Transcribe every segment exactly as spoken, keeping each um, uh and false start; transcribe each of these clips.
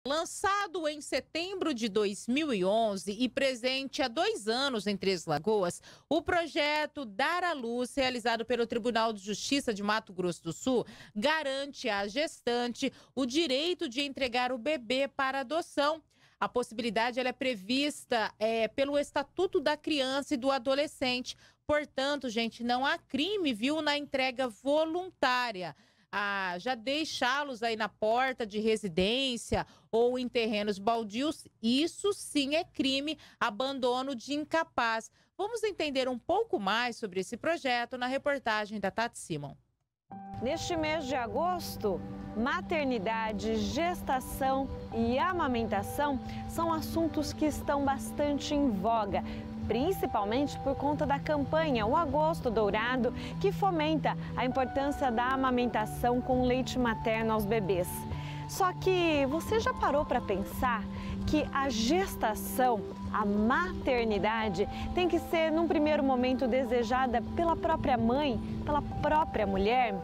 Lançado em setembro de dois mil e onze e presente há dois anos em Três Lagoas, o projeto Dar à Luz, realizado pelo Tribunal de Justiça de Mato Grosso do Sul, garante à gestante o direito de entregar o bebê para adoção. A possibilidade ela é prevista é, pelo Estatuto da Criança e do Adolescente. Portanto, gente, não há crime, viu, na entrega voluntária. Ah, já deixá-los aí na porta de residência ou em terrenos baldios, isso sim é crime, abandono de incapaz. Vamos entender um pouco mais sobre esse projeto na reportagem da Tati Simon. Neste mês de agosto, maternidade, gestação e amamentação são assuntos que estão bastante em voga, principalmente por conta da campanha O Agosto Dourado, que fomenta a importância da amamentação com leite materno aos bebês. Só que você já parou para pensar que a gestação, a maternidade, tem que ser, num primeiro momento, desejada pela própria mãe, pela própria mulher?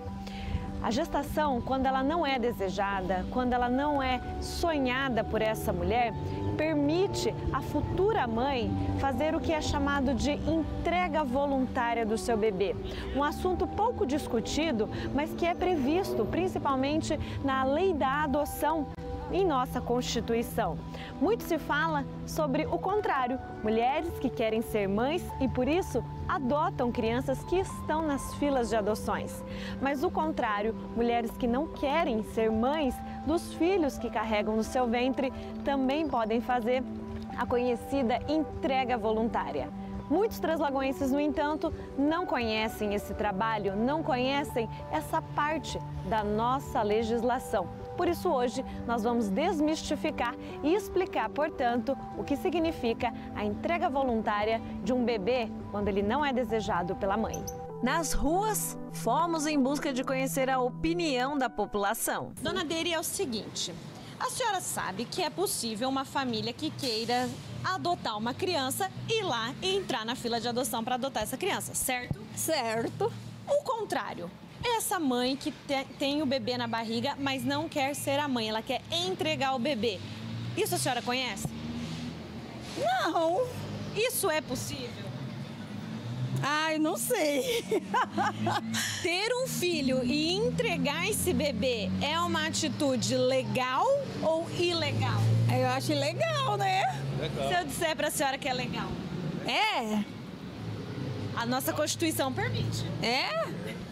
A gestação, quando ela não é desejada, quando ela não é sonhada por essa mulher, permite à futura mãe fazer o que é chamado de entrega voluntária do seu bebê. Um assunto pouco discutido, mas que é previsto principalmente na lei da adoção em nossa Constituição. Muito se fala sobre o contrário, mulheres que querem ser mães e por isso adotam crianças que estão nas filas de adoções. Mas o contrário, mulheres que não querem ser mães dos filhos que carregam no seu ventre também podem fazer a conhecida entrega voluntária. Muitos translagoenses, no entanto, não conhecem esse trabalho, não conhecem essa parte da nossa legislação. Por isso, hoje, nós vamos desmistificar e explicar, portanto, o que significa a entrega voluntária de um bebê quando ele não é desejado pela mãe. Nas ruas, fomos em busca de conhecer a opinião da população. Dona Deire, é o seguinte, a senhora sabe que é possível uma família que queira adotar uma criança, ir lá e entrar na fila de adoção para adotar essa criança, certo? Certo. O contrário, essa mãe que te, tem o bebê na barriga, mas não quer ser a mãe, ela quer entregar o bebê. Isso a senhora conhece? Não. Isso é possível? Ai, não sei. Ter um filho e entregar esse bebê é uma atitude legal ou ilegal? Eu acho legal, né? Legal. Se eu disser para a senhora que é legal? É. A nossa Constituição permite. É?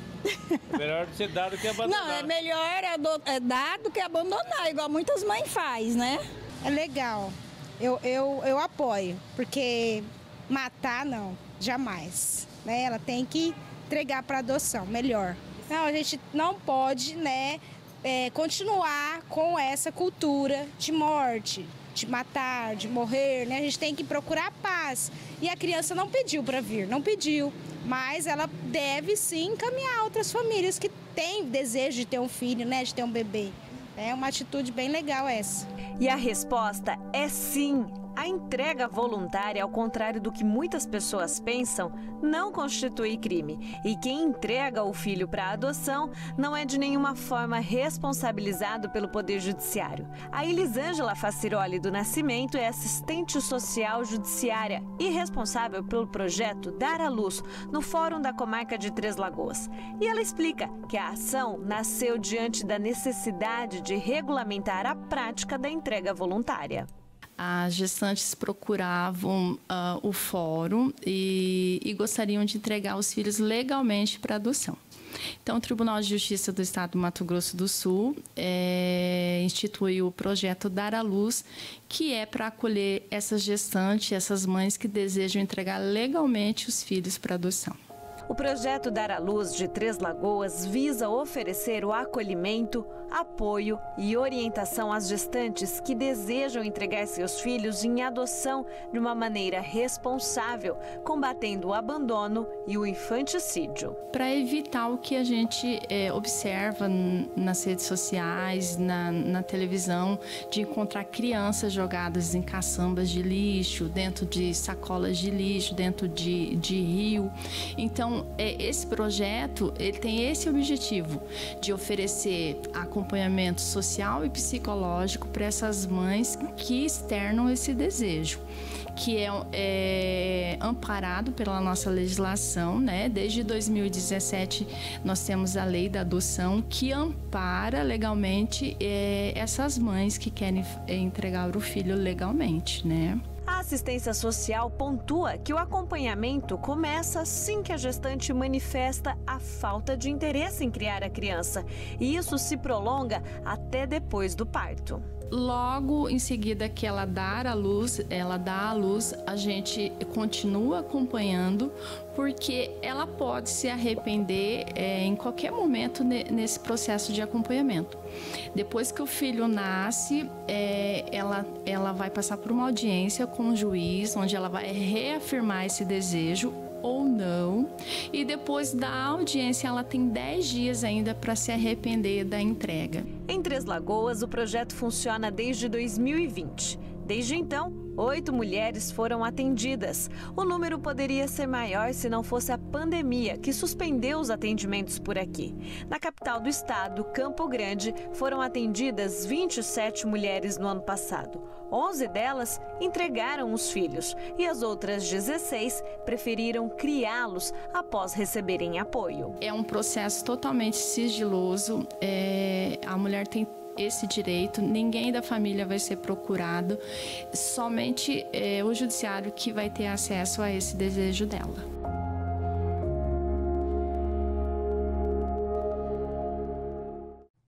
É melhor ser dado que abandonar. Não, é melhor é dar do que abandonar, igual muitas mães fazem, né? É legal. Eu, eu, eu apoio, porque matar, não, jamais. Né? Ela tem que entregar para adoção, melhor. Não, a gente não pode, né, é, continuar com essa cultura de morte, de matar, de morrer, né? A gente tem que procurar paz. E a criança não pediu para vir, não pediu. Mas ela deve sim encaminhar outras famílias que têm desejo de ter um filho, né, de ter um bebê. É uma atitude bem legal essa. E a resposta é sim. A entrega voluntária, ao contrário do que muitas pessoas pensam, não constitui crime. E quem entrega o filho para adoção não é de nenhuma forma responsabilizado pelo Poder Judiciário. A Elisângela Faciroli do Nascimento é assistente social judiciária e responsável pelo projeto Dar à Luz no Fórum da Comarca de Três Lagoas. E ela explica que a ação nasceu diante da necessidade de regulamentar a prática da entrega voluntária. As gestantes procuravam uh, o fórum e, e gostariam de entregar os filhos legalmente para adoção. Então, o Tribunal de Justiça do Estado do Mato Grosso do Sul é, instituiu o projeto Dar à Luz, que é para acolher essas gestantes, essas mães que desejam entregar legalmente os filhos para adoção. O projeto Dar à Luz de Três Lagoas visa oferecer o acolhimento, apoio e orientação às gestantes que desejam entregar seus filhos em adoção de uma maneira responsável, combatendo o abandono e o infanticídio. Para evitar o que a gente é, observa nas redes sociais, na, na televisão, de encontrar crianças jogadas em caçambas de lixo, dentro de sacolas de lixo, dentro de, de rio. Então, Então, é, esse projeto, ele tem esse objetivo de oferecer acompanhamento social e psicológico para essas mães que externam esse desejo, que é, é amparado pela nossa legislação, né? Desde dois mil e dezessete, nós temos a lei da adoção que ampara legalmente é, essas mães que querem entregar o filho legalmente, né? A assistência social pontua que o acompanhamento começa assim que a gestante manifesta a falta de interesse em criar a criança, e isso se prolonga até depois do parto. Logo em seguida que ela dá a luz, ela dá a luz, a gente continua acompanhando, porque ela pode se arrepender é, em qualquer momento nesse processo de acompanhamento. Depois que o filho nasce, é, ela, ela vai passar por uma audiência com o juiz, onde ela vai reafirmar esse desejo ou não, e depois da audiência ela tem dez dias ainda para se arrepender da entrega. Em Três Lagoas, o projeto funciona desde dois mil e vinte. Desde então, oito mulheres foram atendidas. O número poderia ser maior se não fosse a pandemia, que suspendeu os atendimentos por aqui. Na capital do estado, Campo Grande, foram atendidas vinte e sete mulheres no ano passado. onze delas entregaram os filhos e as outras dezesseis preferiram criá-los após receberem apoio. É um processo totalmente sigiloso, é, a mulher tem esse direito, ninguém da família vai ser procurado, somente é, o judiciário que vai ter acesso a esse desejo dela.